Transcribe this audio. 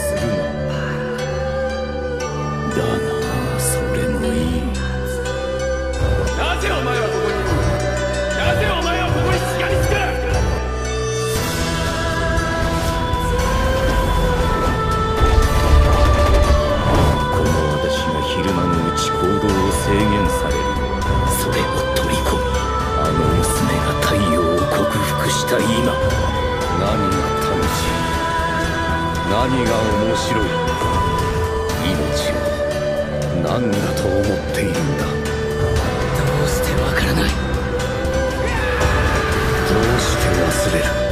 するな。だがそれもいい。 なぜお前はここにいる？なぜお前はここにしがみつく？ この私が昼間のうち行動を制限されるのは、それを取り込み、あの娘が太陽を克服した今、何が楽しい、何が面白い、命を何だと思っているんだ。 どうしてわからない？ どうして忘れる？